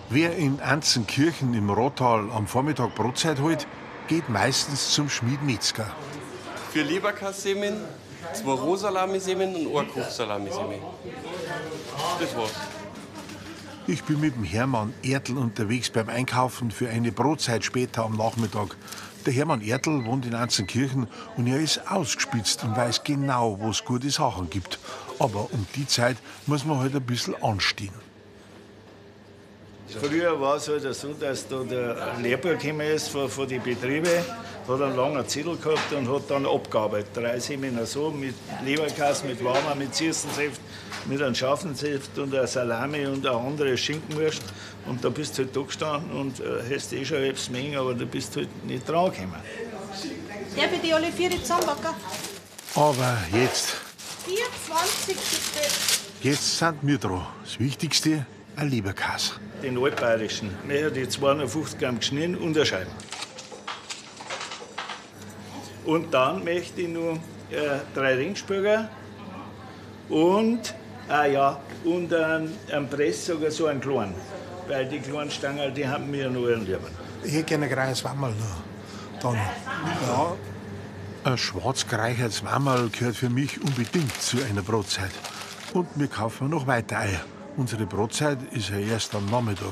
Wer in Anzenkirchen im Rottal am Vormittag Brotzeit holt, geht meistens zum Schmied Metzger. 4 Leberkassemen, 2 Rohsalamisemen und 1 Kochsalamisemen. Das war's. Ich bin mit dem Hermann Ertl unterwegs beim Einkaufen für eine Brotzeit später am Nachmittag. Der Hermann Ertl wohnt in Anzenkirchen und er ist ausgespitzt und weiß genau, wo es gute Sachen gibt. Aber um die Zeit muss man halt ein bisschen anstehen. Früher war es halt so, dass da der Lehrbuch gekommen ist von den Betrieben, hat einen langen Zettel gehabt und hat dann abgearbeitet. 3 Seminar so, mit Leberkass, mit Warmer, mit Zirstensaft, mit einem scharfen Saft und einer Salami und eine andere Schinkenwurst. Und da bist du halt da gestanden und hast eh schon etwas Menge, aber du bist halt nicht dran gekommen. Darf ich die alle 4 zusammenbacken? Aber jetzt 24 bitte. Jetzt sind wir dran. Das Wichtigste, ein Leberkäse. Den altbayerischen. Nachher die 250 Gramm geschnitten und eine Scheibe. Und dann möchte ich noch 3 Ringspürger und, und einen Press, sogar so einen kleinen. Weil die kleinen Stangen, die haben mir noch einen lieber. Ich hätte gerne ein graues Wammerl noch. Dann. Ja. Ein schwarz-gereichertes Wammerl gehört für mich unbedingt zu einer Brotzeit. Und wir kaufen noch weiter Eier. Unsere Brotzeit ist ja erst am Nachmittag.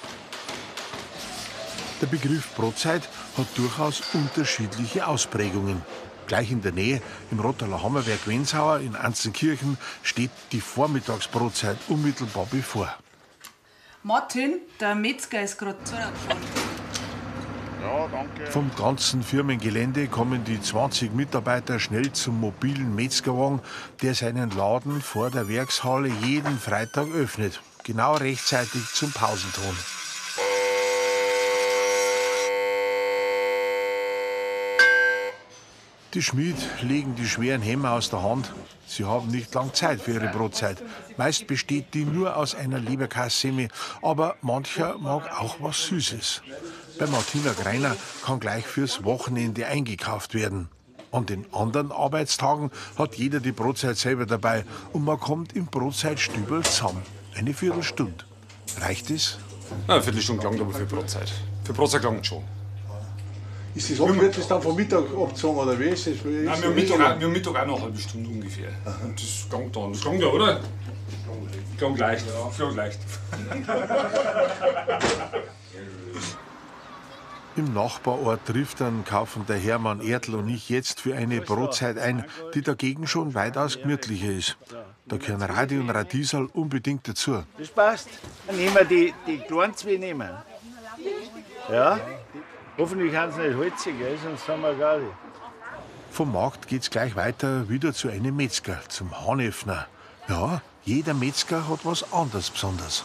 Der Begriff Brotzeit hat durchaus unterschiedliche Ausprägungen. Gleich in der Nähe, im Rottaler Hammerwerk Wensauer in Anzenkirchen, steht die Vormittagsbrotzeit unmittelbar bevor. Martin, der Metzger ist gerade zugefahren. Ja, danke. Vom ganzen Firmengelände kommen die 20 Mitarbeiter schnell zum mobilen Metzgerwagen, der seinen Laden vor der Werkshalle jeden Freitag öffnet. Genau rechtzeitig zum Pausenton. Die Schmied legen die schweren Hämmer aus der Hand. Sie haben nicht lang Zeit für ihre Brotzeit. Meist besteht die nur aus einer Leberkassemi, aber mancher mag auch was Süßes. Bei Martina Greiner kann gleich fürs Wochenende eingekauft werden. An den anderen Arbeitstagen hat jeder die Brotzeit selber dabei und man kommt im Brotzeitstübel zusammen. Eine Viertelstunde. Reicht es? Eine Viertelstunde lang aber für Brotzeit. Für Brotzeit langt schon. Ist das wird das dann vom Mittag abgezogen oder wie ist das? Nein, wir haben Mittag auch noch eine halbe Stunde ungefähr. Und das langt dann. Das langt ja, oder? Klang leicht. Klang leicht. Im Nachbarort Triftern kaufen der Hermann Ertl und ich jetzt für eine Brotzeit ein, die dagegen schon weitaus gemütlicher ist. Da gehören Radi und Radiesal unbedingt dazu. Das passt. Dann nehmen wir die kleinen 2 nehmen. Ja? Hoffentlich haben sie nicht holzig, sonst haben wir gar nicht. Vom Markt geht's gleich weiter wieder zu einem Metzger, zum Hanöffner. Ja, jeder Metzger hat was anderes Besonderes.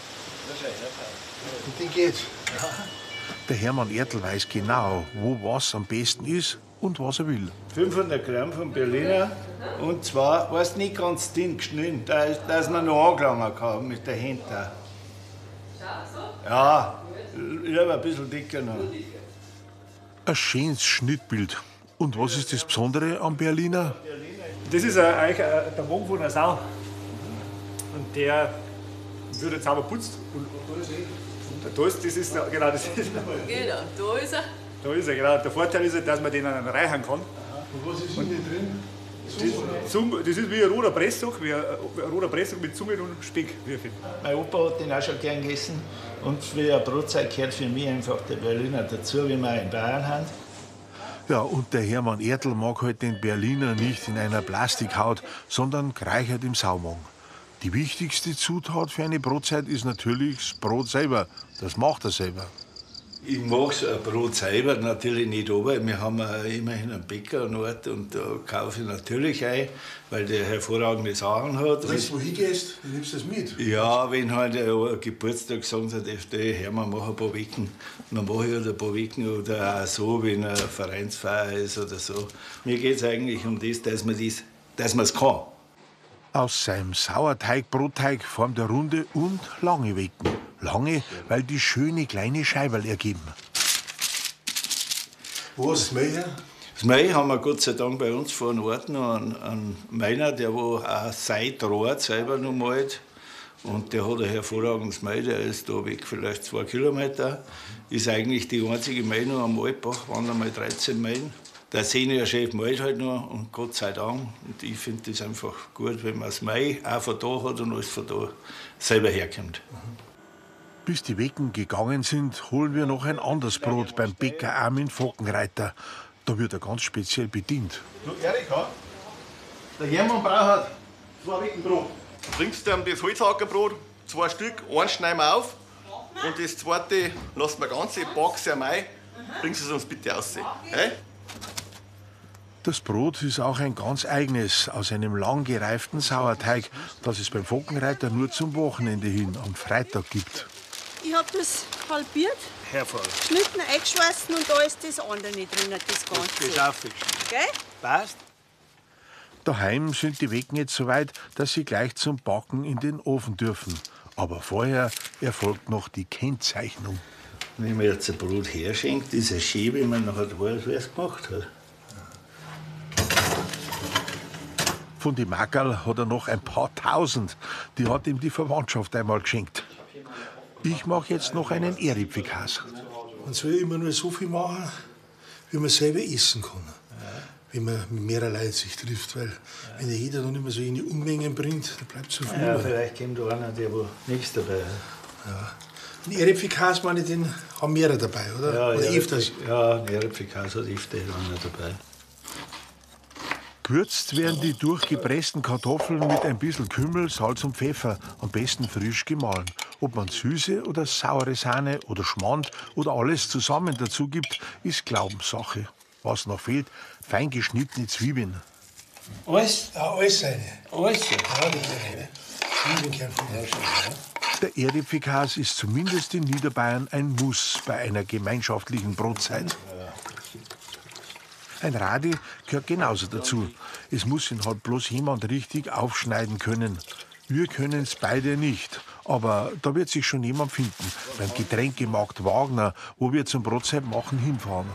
Und die geht. Der Hermann Ertl weiß genau, wo was am besten ist und was er will. 500 Gramm von Berliner und zwar, weißt nicht ganz dünn geschnitten, dass man noch angelangen kann mit der Hand. Ja, lieber ein bisschen dicker noch. Ein schönes Schnittbild. Und was ist das Besondere am Berliner? Das ist eigentlich der Magen von einer Sau. Und der wird jetzt sauber putzt. Und da ist, das ist, genau, das ist. Genau, da ist er. Da ist er, genau. Der Vorteil ist, dass man den reichern kann. Und was ist innen drin? Das ist wie ein roter Presssack, mit Zunge und Speck. Mein Opa hat den auch schon gern gegessen. Und für eine Brotzeit gehört für mich einfach der Berliner dazu, wie wir in Bayern haben. Ja, und der Hermann Ertl mag halt den Berliner nicht in einer Plastikhaut, sondern gereichert im Saumagen. Die wichtigste Zutat für eine Brotzeit ist natürlich das Brot selber. Das macht er selber. Ich mache so ein Brot selber natürlich nicht, aber wir haben immerhin einen Bäcker an Ort und da kaufe ich natürlich ein, weil der hervorragende Sachen hat. Wenn du wohin gehst, dann nimmst du das mit. Ja, wenn halt ein Geburtstag sagen sie, Hermann, mach ein paar Wecken, dann mache ich halt ein paar Wecken oder auch so, wenn eine Vereinsfeier ist oder so. Mir geht es eigentlich um das, dass man es kann. Aus seinem Sauerteig-Brotteig formt er runde und lange Wecken. Lange, weil die schöne kleine Scheiberl ergeben. Wo hast du das Mehl her? Das Mehl haben wir Gott sei Dank bei uns vor Ort noch einen Meiner, der wo auch Seitdraht selber noch malt. Und der hat ein hervorragendes Mai, der ist da weg, vielleicht 2 Kilometer. Ist eigentlich die einzige Mai noch am Altbach, waren einmal 13 Meilen. Der Seniorchef malt halt noch und Gott sei Dank. Und ich finde das einfach gut, wenn man das Mai auch von da hat und alles von da selber herkommt. Bis die Wecken gegangen sind, holen wir noch ein anderes Brot beim Bäcker Armin Fockenreiter. Da wird er ganz speziell bedient. Du Erika, der Hermann braucht 2 Weckenbrot. Bringst du ihm das Holzhackerbrot, 2 Stück, eins schneiden wir auf und das zweite lassen wir ganz, backst es ein. Bringst es uns bitte raus. Hey? Das Brot ist auch ein ganz eigenes, aus einem lang gereiften Sauerteig, das es beim Fockenreiter nur zum Wochenende hin, am Freitag gibt. Ich habe das halbiert, geschnitten, eingeschweißt und da ist das andere nicht drin, das Ganze. Das aufgeschnitten. Gell? Passt? Daheim sind die Wecken jetzt so weit, dass sie gleich zum Backen in den Ofen dürfen. Aber vorher erfolgt noch die Kennzeichnung. Wenn man jetzt ein Brot herschenkt, ist es schön, wenn man nachher weiß, wer es gemacht hat. Von die Mackerl hat er noch ein paar tausend. Die hat ihm die Verwandtschaft einmal geschenkt. Ich mache jetzt noch einen Eripfikas. Man soll immer nur so viel machen, wie man selber essen kann. Wenn man mit mehreren Leuten sich trifft. Weil wenn jeder dann immer so eine Unmengen bringt, dann bleibt so viel. Ja, vielleicht kommt da einer, der wo nichts dabei hat. Ja. Ein Eripfikas, meine ich, den haben mehrere dabei, oder? Ja, oder öfters? Ja, ein Eripfikas hat öfter einer dabei. Gewürzt werden die durchgepressten Kartoffeln mit ein bisschen Kümmel, Salz und Pfeffer, am besten frisch gemahlen. Ob man süße oder saure Sahne oder Schmand oder alles zusammen dazu gibt, ist Glaubenssache. Was noch fehlt, fein geschnittene Zwiebeln. Alles? Ja, alles eine. Alles? Ja, die kleine. Zwiebeln Der Eripfikas ist zumindest in Niederbayern ein Muss bei einer gemeinschaftlichen Brotzeit. Ein Radi gehört genauso dazu. Es muss ihn halt bloß jemand richtig aufschneiden können. Wir können es beide nicht. Aber da wird sich schon jemand finden. Beim Getränkemarkt Wagner, wo wir zum Brotzeitmachen hinfahren.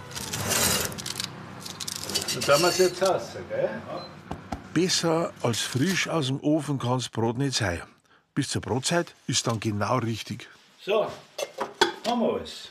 Da haben wir es jetzt aus, gell? Besser als frisch aus dem Ofen kann das Brot nicht sein. Bis zur Brotzeit ist dann genau richtig. So, haben wir alles.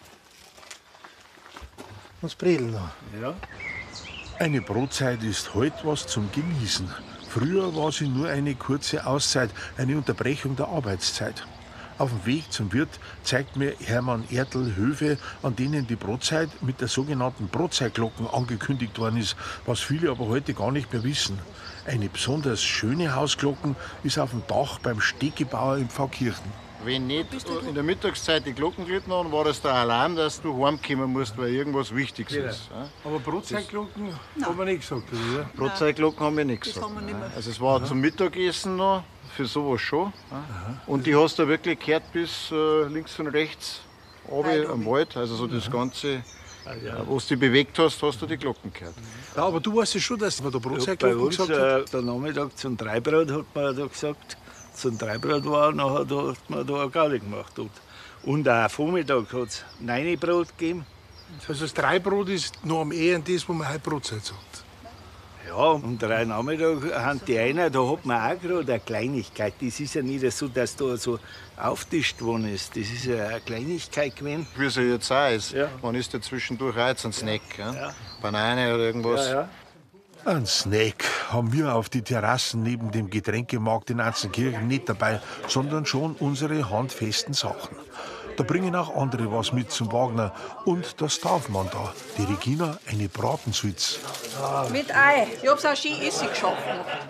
Was Bredeln noch? Ja. Eine Brotzeit ist heute was zum Genießen. Früher war sie nur eine kurze Auszeit, eine Unterbrechung der Arbeitszeit. Auf dem Weg zum Wirt zeigt mir Hermann Ertl Höfe, an denen die Brotzeit mit der sogenannten Brotzeitglocken angekündigt worden ist, was viele aber heute gar nicht mehr wissen. Eine besonders schöne Hausglocken ist auf dem Dach beim Steggebauer in Pfarrkirchen. Wenn nicht in der Mittagszeit die Glocken gelitten haben, war das der Alarm, dass du heimkommen musst, weil irgendwas Wichtiges ist. Ja? Aber Brotzeitglocken haben wir nicht gesagt, oder? Brotzeitglocken haben wir nicht gesagt. haben wir nicht mehr. Also es war zum Mittagessen noch, für sowas schon. Ja? Und die hast du wirklich gehört bis links und rechts runter am Wald. Also so das Ganze, was du bewegt hast, hast du die Glocken gehört. Ja, aber du weißt ja schon, dass man da Bei Brotzeitglocken uns gesagt hat. der Nachmittag zum Dreibrot hat man da gesagt, zum Dreibrot war, nachher da hat man da eine Gaudi gemacht. Und auch am Vormittag hat es 9 Brot gegeben. Also das Dreibrot ist noch am ehesten das, wo man heute Brotzeit sagt. Ja, und 3 Nachmittag haben die einer, da hat man auch gerade eine Kleinigkeit. Das ist ja nicht so, dass da so auftischt worden ist. Das ist ja eine Kleinigkeit gewesen. Wie es ja jetzt auch ist. Ja. Man isst ja zwischendurch auch jetzt einen Snack. Ja? Ja. Banane oder irgendwas. Ja, ja. Ein Snack haben wir auf die Terrassen neben dem Getränkemarkt in Anzenkirchen nicht dabei, sondern schon unsere handfesten Sachen. Da bringen auch andere was mit zum Wagner. Und das darf man da. Die Regina eine Bratensuiz. Mit Ei. Ich hab's auch schön Essig geschafft.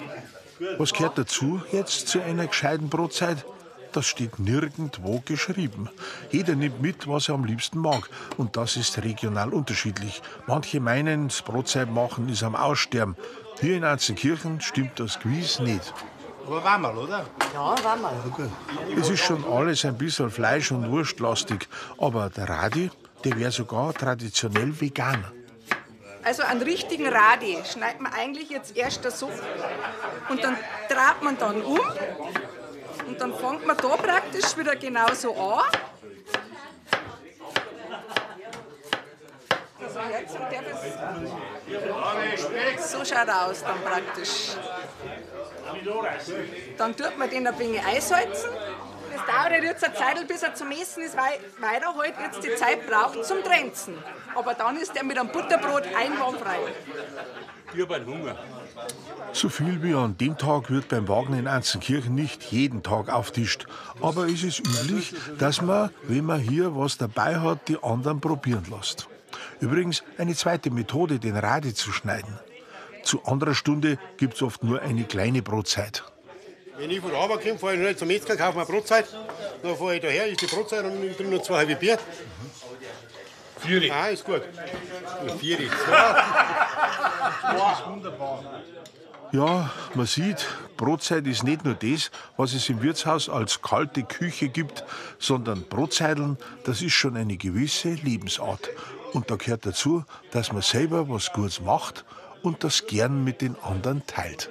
Was gehört dazu jetzt zu einer gescheiten Brotzeit? Das steht nirgendwo geschrieben. Jeder nimmt mit, was er am liebsten mag. Und das ist regional unterschiedlich. Manche meinen, das Brotzeitmachen ist am Aussterben. Hier in Anzenkirchen stimmt das gewiss nicht. Aber Wammerl, oder? Ja, war mal. Es ist schon alles ein bisschen Fleisch- und Wurstlastig. Aber der Radi, der wäre sogar traditionell vegan. Also einen richtigen Radi schneidet man eigentlich jetzt erst so und dann dreht man dann um und dann fängt man da praktisch wieder genauso an. Also jetzt so schaut er aus dann praktisch. Dann tut man den ein wenig einsalzen. Das dauert jetzt eine Zeit, bis er zum Essen ist, weil er halt jetzt die Zeit braucht zum Trenzen. Aber dann ist er mit einem Butterbrot einwandfrei. Ich hab einen Hunger. So viel wie an dem Tag wird beim Wagen in Anzenkirchen nicht jeden Tag auftischt. Aber es ist üblich, dass man, wenn man hier was dabei hat, die anderen probieren lässt. Übrigens eine zweite Methode, den Radi zu schneiden. Zu anderer Stunde gibt es oft nur eine kleine Brotzeit. Wenn ich von der Arbeit komme, fahre ich schnell zum Metzger, kaufe mir eine Brotzeit. Dann fahre ich daher, ist die Brotzeit und nehme drin noch 2 halbe Bier. 4. Ah, ist gut. 4. Das ist wunderbar. Ja, man sieht, Brotzeit ist nicht nur das, was es im Wirtshaus als kalte Küche gibt, sondern Brotzeiteln, das ist schon eine gewisse Lebensart. Und da gehört dazu, dass man selber was Gutes macht und das gern mit den anderen teilt.